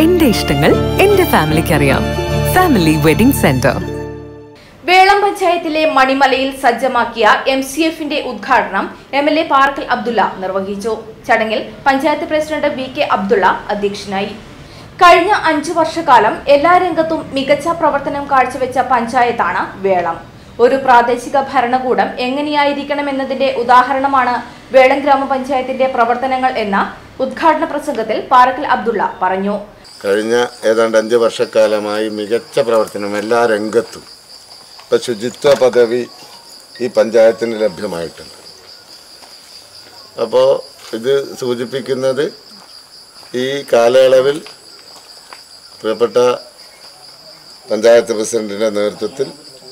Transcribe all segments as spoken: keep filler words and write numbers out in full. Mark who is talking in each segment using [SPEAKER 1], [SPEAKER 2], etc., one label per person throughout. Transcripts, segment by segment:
[SPEAKER 1] എന്റെ ഇഷ്ടങ്ങൾ എന്റെ ഫാമിലിക്ക് അറിയാം. Family wedding centre.
[SPEAKER 2] വേളം പഞ്ചായത്തിലെ മണിമലയിൽ സജ്ജമാക്കിയ എം സി എഫിന്റെ ഉദ്ഘാടനം M L A Parakkal Abdulla നിർവഹിച്ചു. ചടങ്ങിൽ panchayat president V K Abdulla അധ്യക്ഷനായി. കഴിഞ്ഞ അഞ്ചു വർഷക്കാലം എല്ലാ രംഗത്തും മികച്ച പ്രവർത്തനം കാഴ്ചവെച്ച പഞ്ചായത്താണ് വേളം. ഒരു പ്രാദേശിക ഭരണകൂടം എങ്ങനെയായിരിക്കണമെന്നതിന്റെ ഉദാഹരണമാണ് വേളം ഗ്രാമപഞ്ചായത്തിന്റെ പ്രവർത്തനങ്ങൾ എന്ന ഉദ്ഘാടന പ്രസംഗത്തിൽ പാറക്കൽ അബ്ദുള്ള പറഞ്ഞു.
[SPEAKER 3] കഴിഞ്ഞ ഏതാണ്ട് അഞ്ച് വർഷക്കാലമായി മികച്ച പ്രവർത്തനം എല്ലാ രംഗത്തും. ഇപ്പം ശുചിത്വ പദവി ഈ പഞ്ചായത്തിന് ലഭ്യമായിട്ടുണ്ട്. അപ്പോൾ ഇത് സൂചിപ്പിക്കുന്നത് ഈ കാലയളവിൽ പ്രിയപ്പെട്ട പഞ്ചായത്ത് പ്രസിഡന്റിൻ്റെ നേതൃത്വത്തിൽ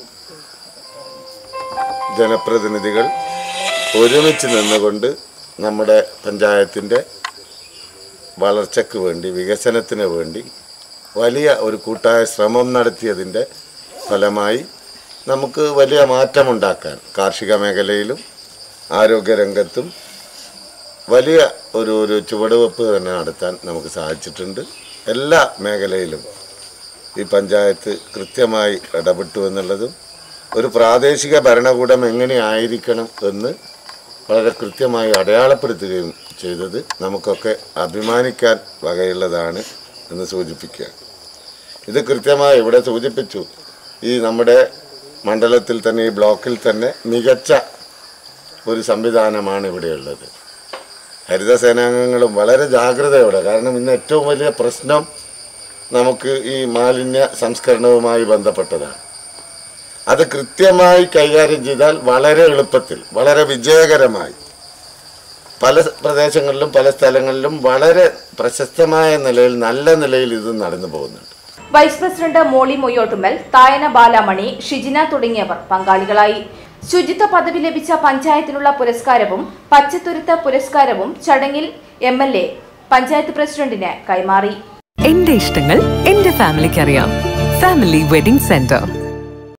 [SPEAKER 3] ജനപ്രതിനിധികൾ ഒരുമിച്ച് നിന്നുകൊണ്ട് നമ്മുടെ പഞ്ചായത്തിൻ്റെ വളർച്ചയ്ക്ക് വേണ്ടി, വികസനത്തിന് വേണ്ടി വലിയ ഒരു കൂട്ടായ ശ്രമം നടത്തിയതിൻ്റെ ഫലമായി നമുക്ക് വലിയ മാറ്റമുണ്ടാക്കാൻ കാർഷിക മേഖലയിലും ആരോഗ്യരംഗത്തും വലിയ ഒരു ഒരു ചുവടുവെപ്പ് തന്നെ നടത്താൻ നമുക്ക് സാധിച്ചിട്ടുണ്ട്. എല്ലാ മേഖലയിലും ഈ പഞ്ചായത്ത് കൃത്യമായി ഇടപെട്ടു എന്നുള്ളതും ഒരു പ്രാദേശിക ഭരണകൂടം എങ്ങനെയായിരിക്കണം എന്ന് വളരെ കൃത്യമായി അടയാളപ്പെടുത്തുകയും ചെയ്തത് നമുക്കൊക്കെ അഭിമാനിക്കാൻ വകയുള്ളതാണ് എന്ന് സൂചിപ്പിക്കുക. ഇത് കൃത്യമായി ഇവിടെ സൂചിപ്പിച്ചു. ഈ നമ്മുടെ മണ്ഡലത്തിൽ തന്നെ, ഈ ബ്ലോക്കിൽ തന്നെ മികച്ച ഒരു സംവിധാനമാണ് ഇവിടെയുള്ളത്. ഹരിതസേനാംഗങ്ങളും വളരെ ജാഗ്രതയോടെ, കാരണം ഇന്ന് ഏറ്റവും വലിയ പ്രശ്നം നമുക്ക് ഈ മാലിന്യ സംസ്കരണവുമായി ബന്ധപ്പെട്ടതാണ്. അത് കൃത്യമായി കൈകാര്യം ചെയ്താൽ വളരെ എളുപ്പത്തിൽ, വളരെ വിജയകരമായി പല പ്രദേശങ്ങളിലും പല സ്ഥലങ്ങളിലും വളരെ പ്രശസ്തമായ നിലയിൽ, നല്ല നിലയിൽ ഇത് നടന്നു പോകുന്നുണ്ട്.
[SPEAKER 2] വൈസ് പ്രസിഡന്റ് മോളി മൊയ്യോട്ടുമൽ, തായന ബാലാമണി, ഷിജിന തുടങ്ങിയവർ പങ്കാളികളായി. ശുചിത്വ പദവി ലഭിച്ച പഞ്ചായത്തിനുള്ള പുരസ്കാരവും പച്ചത്തുരുത്ത് പുരസ്കാരവും ചടങ്ങിൽ എം എൽ എ പഞ്ചായത്ത് പ്രസിഡന്റിന് കൈമാറി.
[SPEAKER 1] എന്റെ ഇഷ്ടങ്ങൾ എന്റെ ഫാമിലിക്ക് അറിയാം. Family wedding centre.